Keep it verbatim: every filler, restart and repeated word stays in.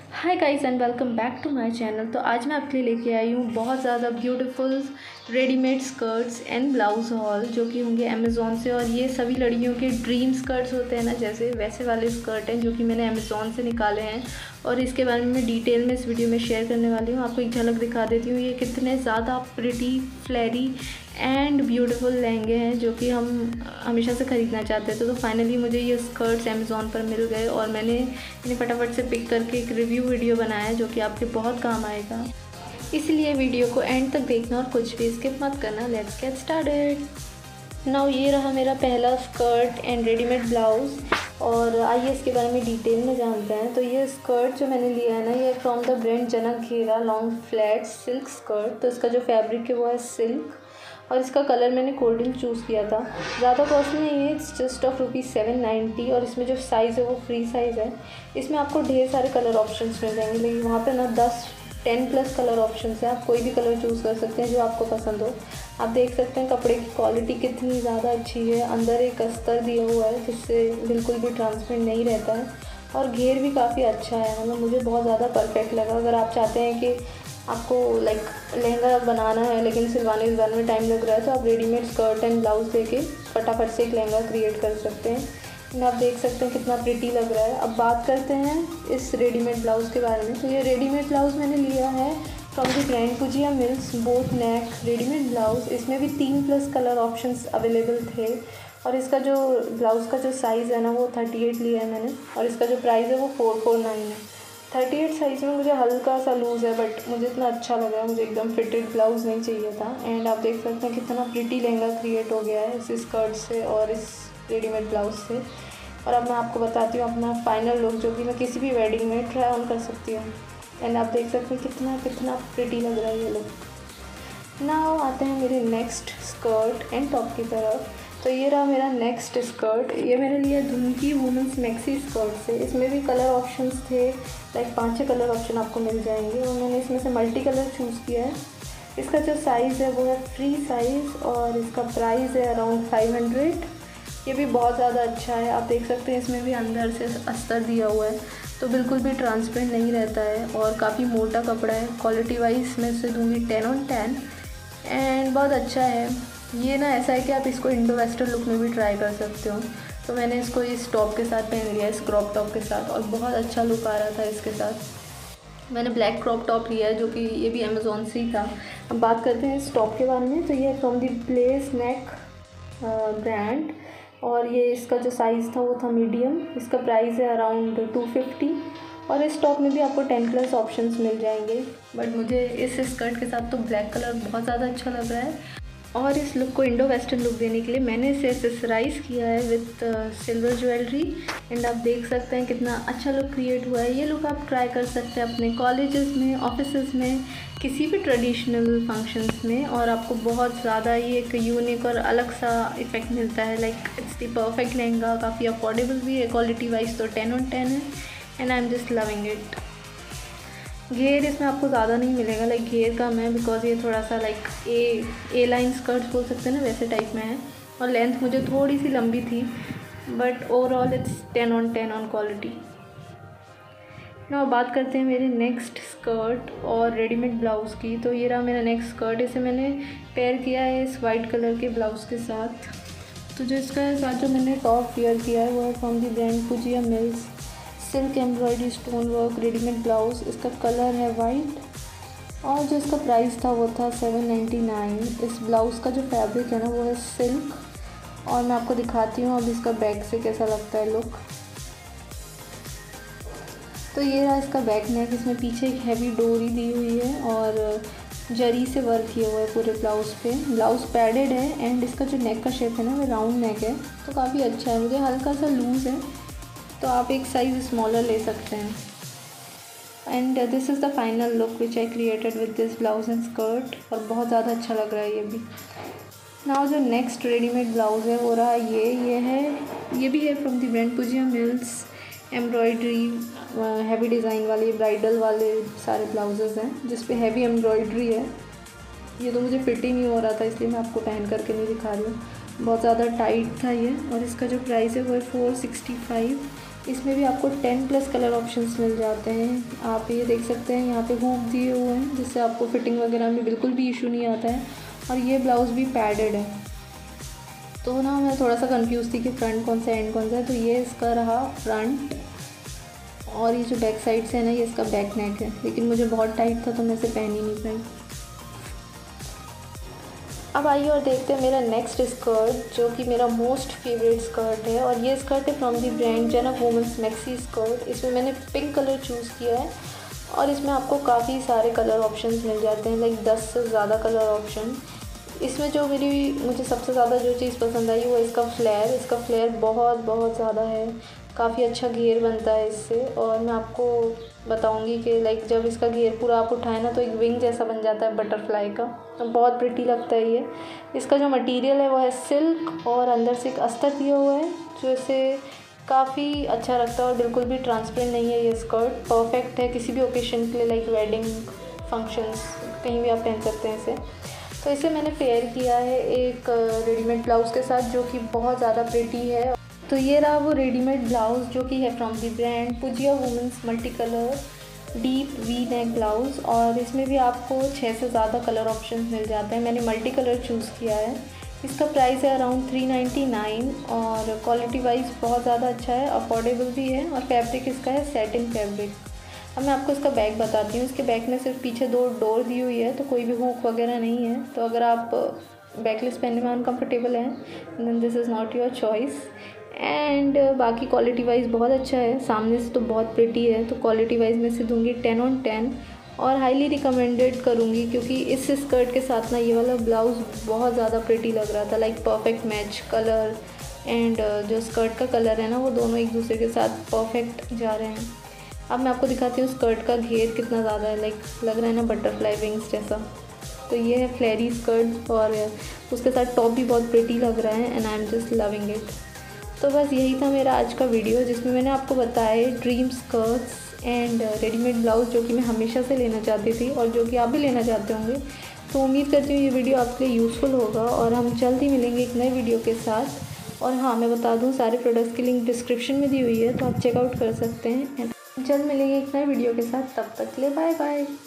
Hi guys and welcome back to my channel. तो आज मैं आपके लिए लेके आई हूँ बहुत ज़्यादा beautiful readymade skirts and blouse haul जो कि होंगे अमेज़ॉन से। और ये सभी लड़कियों के ड्रीम स्कर्ट्स होते हैं ना, जैसे वैसे वाले स्कर्ट हैं जो कि मैंने अमेज़ॉन से निकाले हैं। और इसके बारे में मैं डिटेल में इस वीडियो में शेयर करने वाली हूँ। आपको एक झलक दिखा देती हूँ ये कितने ज़्यादा प्रिटी, फ्लैरी एंड ब्यूटीफुल लहंगे हैं जो कि हम हमेशा से ख़रीदना चाहते थे। तो फाइनली मुझे ये स्कर्ट्स अमेज़ॉन पर मिल गए और मैंने इन्हें फटाफट से पिक करके एक रिव्यू वीडियो बनाया जो कि आपके बहुत काम आएगा। इसलिए वीडियो को एंड तक देखना और कुछ भी स्किप मत करना। Let's get started. नाउ ये रहा मेरा पहला स्कर्ट एंड रेडीमेड ब्लाउज़ और आइए इसके बारे में डिटेल में जानते हैं। तो ये स्कर्ट जो मैंने लिया है ना, ये फ्रॉम द ब्रांड जनक घेरा लॉन्ग फ्लैट सिल्क स्कर्ट। तो इसका जो फैब्रिक है वो है सिल्क और इसका कलर मैंने गोल्डन चूज़ किया था। ज़्यादा कॉस्टली नहीं है, it's just of rupees seven ninety. और इसमें जो साइज़ है वो फ्री साइज़ है। इसमें आपको ढेर सारे कलर ऑप्शंस मिल जाएंगे, लेकिन वहाँ पे ना दस टेन प्लस कलर ऑप्शंस हैं। आप कोई भी कलर चूज़ कर सकते हैं जो आपको पसंद हो। आप देख सकते हैं कपड़े की क्वालिटी कितनी ज़्यादा अच्छी है। अंदर एक अस्तर दिया हुआ है जिससे बिल्कुल भी ट्रांसपेरेंट नहीं रहता है और घेर भी काफ़ी अच्छा है, मतलब मुझे बहुत ज़्यादा परफेक्ट लगा। अगर आप चाहते हैं कि आपको लाइक लहंगा बनाना है लेकिन सिलवाने सिलवाने में टाइम लग रहा है, तो आप रेडीमेड स्कर्ट एंड ब्लाउज़ देके फटाफट से एक लहंगा क्रिएट कर सकते हैं। एंड आप देख सकते हैं कितना प्रिटी लग रहा है। अब बात करते हैं इस रेडीमेड ब्लाउज़ के बारे में। तो ये रेडीमेड ब्लाउज़ मैंने लिया है from the brand पूजिया Mills boat neck readymade blouse. इसमें भी तीन प्लस कलर ऑप्शंस अवेलेबल थे और इसका जो ब्लाउज़ का जो साइज़ है ना वो थर्टी एट लिया है मैंने और इसका जो प्राइस है वो फोर फोर नाइन है। थर्टी एट साइज़ में मुझे हल्का सा लूज़ है बट मुझे इतना अच्छा लगा है, मुझे एकदम फिटेड ब्लाउज़ नहीं चाहिए था। एंड आप देख सकते हैं कितना प्रिटी लहंगा क्रिएट हो गया है इस स्कर्ट से और इस रेडीमेड ब्लाउज़ से। और अब मैं आपको बताती हूँ अपना फाइनल लुक जो कि मैं किसी भी वेडिंग में ट्राई ऑन कर सकती हूँ। एंड आप देख सकते हैं कितना कितना प्रिटी लग रहा है ये लुक। नाउ आते हैं मेरे नेक्स्ट स्कर्ट एंड टॉप की तरफ। तो ये रहा मेरा नेक्स्ट स्कर्ट। ये मैंने लिया धुमकी वुमेंस मैक्सी स्कर्ट से। इसमें भी कलर ऑप्शंस थे, लाइक पाँच छः कलर ऑप्शन आपको मिल जाएंगे और मैंने इसमें से मल्टी कलर चूज़ किया है। इसका जो साइज़ है वो है फ्री साइज़ और इसका प्राइस है अराउंड फाइव हंड्रेड। ये भी बहुत ज़्यादा अच्छा है। आप देख सकते हैं इसमें भी अंदर से अस्तर दिया हुआ है तो बिल्कुल भी ट्रांसपेरेंट नहीं रहता है और काफ़ी मोटा कपड़ा है। क्वालिटी वाइज मैं इसे दूँगी टेन ऑन टेन एंड बहुत अच्छा है। ये ना ऐसा है कि आप इसको इंडो वेस्टर्न लुक में भी ट्राई कर सकते हो। तो मैंने इसको इस टॉप के साथ पहन लिया, इस क्रॉप टॉप के साथ, और बहुत अच्छा लुक आ रहा था इसके साथ। मैंने ब्लैक क्रॉप टॉप लिया है जो कि ये भी अमेज़ॉन से ही था। अब बात करते हैं इस टॉप के बारे में। तो ये from the bless neck brand और ये इसका जो साइज़ था वो था मीडियम। इसका प्राइस है अराउंड टू फिफ्टी और इस टॉप में भी आपको टेन प्लस ऑप्शंस मिल जाएंगे। बट मुझे इस स्कर्ट के साथ तो ब्लैक कलर बहुत ज़्यादा अच्छा लग रहा है और इस लुक को इंडो वेस्टर्न लुक देने के लिए मैंने इसे एक्सेसराइज़ किया है विथ सिल्वर ज्वेलरी। एंड आप देख सकते हैं कितना अच्छा लुक क्रिएट हुआ है। ये लुक आप ट्राई कर सकते हैं अपने कॉलेजेस में, ऑफिसेज में, किसी भी ट्रेडिशनल फंक्शंस में और आपको बहुत ज़्यादा ही एक यूनिक और अलग सा इफेक्ट मिलता है। Like it's the perfect lehenga, काफ़ी अफोर्डेबल भी है, क्वालिटी वाइज तो टेन ऑन टेन है and I am just loving it. घेर इसमें आपको ज़्यादा नहीं मिलेगा, लाइक घेर कम है बिकॉज ये थोड़ा सा like a A line skirts बोल सकते हैं ना, वैसे टाइप में है और लेंथ मुझे थोड़ी सी लंबी थी but overall it's ten on ten on quality. ना बात करते हैं मेरे नेक्स्ट स्कर्ट और रेडीमेड ब्लाउज़ की। तो ये रहा मेरा नेक्स्ट स्कर्ट। इसे मैंने पेयर किया है इस वाइट कलर के ब्लाउज़ के साथ। तो जो इसका साथ जो मैंने टॉप वेयर किया है वो है from the brand पूजिया Mills silk embroidery stone work readymade blouse. इसका कलर है वाइट और जो इसका प्राइस था वो था सेवन नाइन्टी नाइन। इस ब्लाउज़ का जो फैब्रिक है ना वो है सिल्क और मैं आपको दिखाती हूँ अब इसका बैक से कैसा लगता है लुक। तो ये रहा इसका बैक नेक। इसमें पीछे एक हैवी डोरी दी हुई है और जरी से वर्क किया हुआ है पूरे ब्लाउज़ पे। ब्लाउज़ पैडेड है एंड इसका जो नेक का शेप है ना वो राउंड नेक है तो काफ़ी अच्छा है। मुझे हल्का सा लूज़ है तो आप एक साइज़ स्मॉलर ले सकते हैं। And this is the final look which I created with this blouse and skirt और बहुत ज़्यादा अच्छा लग रहा है ये भी। नाउ जो नेक्स्ट रेडीमेड ब्लाउज़ है वो रहा ये ये है ये भी है from the brand पूजिया mills embroidery heavy design वाले ब्राइडल वाले सारे ब्लाउजेज़ हैं जिस पे हैवी एम्ब्रॉयडरी है। ये तो मुझे फिट ही नहीं हो रहा था इसलिए मैं आपको पहन करके नहीं दिखा रही हूँ, बहुत ज़्यादा टाइट था ये। और इसका जो प्राइस है वो है फोर सिक्सटी फाइव इसमें भी आपको टेन प्लस कलर ऑप्शंस मिल जाते हैं। आप ये देख सकते हैं यहाँ पे हुक दिए हुए हैं जिससे आपको फिटिंग वगैरह में बिल्कुल भी इशू नहीं आता है। और ये ब्लाउज़ भी पैडेड है, तो ना मैं थोड़ा सा कंफ्यूज थी कि फ्रंट कौन सा एंड कौन सा है। तो ये इसका रहा फ्रंट, और ये जो बैक साइड से है ना ये इसका बैक नेक है, लेकिन मुझे बहुत टाइट था तो मैं इसे पहन ही नहीं पाई। अब आइए और देखते हैं मेरा नेक्स्ट स्कर्ट, जो कि मेरा मोस्ट फेवरेट स्कर्ट है। और ये स्कर्ट है from the brand Janak women's maxi skirt. इसमें मैंने पिंक कलर चूज़ किया है और इसमें आपको काफ़ी सारे कलर ऑप्शंस मिल जाते हैं, लाइक दस से ज़्यादा कलर ऑप्शन। इसमें जो मेरी मुझे सबसे ज़्यादा जो चीज़ पसंद आई वो इसका फ्लेयर। इसका फ्लेयर बहुत बहुत ज़्यादा है, काफ़ी अच्छा घेर बनता है इससे। और मैं आपको बताऊंगी कि लाइक जब इसका घेर पूरा आप उठाए ना तो एक विंग जैसा बन जाता है बटरफ्लाई का, तो बहुत प्रिटी लगता है ये। इसका जो मटेरियल है वो है सिल्क और अंदर से एक अस्तर दिया हुआ है जो इसे काफ़ी अच्छा रखता है और बिल्कुल भी ट्रांसपेरेंट नहीं है। ये स्कर्ट परफेक्ट है किसी भी ओकेशन के लिए, लाइक वेडिंग फंक्शंस कहीं भी आप पहन सकते हैं इसे। तो इसे मैंने पेयर किया है एक रेडीमेड ब्लाउज़ के साथ जो कि बहुत ज़्यादा प्रिटी है। तो ये रहा वो रेडीमेड ब्लाउज़ जो कि है from the brand Pujia women's multi colour deep V neck blouse. और इसमें भी आपको छः से ज़्यादा कलर ऑप्शंस मिल जाते हैं। मैंने मल्टी कलर चूज़ किया है। इसका प्राइस है अराउंड थ्री नाइन्टी नाइन और क्वालिटी वाइज बहुत ज़्यादा अच्छा है, अफोर्डेबल भी है। और फैब्रिक इसका है सैटिन फैब्रिक। अब मैं आपको इसका बैग बताती हूँ। इसके बैग में सिर्फ पीछे दो डोर दी हुई है, तो कोई भी हुक वगैरह नहीं है। तो अगर आप बैकलेस पहनने में अनकम्फर्टेबल हैं then this is not your choice. And बाकी क्वालिटी वाइज बहुत अच्छा है, सामने से तो बहुत प्रिटी है। तो क्वालिटी वाइज मैं इसे दूँगी टेन ऑन टेन और हाईली रिकमेंडेड करूँगी, क्योंकि इस स्कर्ट के साथ ना ये वाला ब्लाउज़ बहुत ज़्यादा प्रिटी लग रहा था, like perfect match colour and जो स्कर्ट का कलर है ना वो दोनों एक दूसरे के साथ परफेक्ट जा रहे हैं। अब मैं आपको दिखाती हूँ स्कर्ट का घेर कितना ज़्यादा है, लाइक लग रहा है ना बटरफ्लाई विंग्स जैसा। तो ये है फ्लेरी स्कर्ट और उसके साथ टॉप भी बहुत प्रिटी लग रहा है and I am just loving it. तो बस यही था मेरा आज का वीडियो जिसमें मैंने आपको बताया dream skirts and readymade blouse जो कि मैं हमेशा से लेना चाहती थी और जो कि आप भी लेना चाहते होंगे। तो उम्मीद करती हूँ ये वीडियो आपके लिए यूज़फुल होगा और हम जल्द ही मिलेंगे एक नए वीडियो के साथ। और हाँ, मैं बता दूँ सारे प्रोडक्ट्स की लिंक डिस्क्रिप्शन में दी हुई है, तो आप चेकआउट कर सकते हैं। जल्द मिलेंगे एक नए वीडियो के साथ, तब तक के लिए बाय बाय।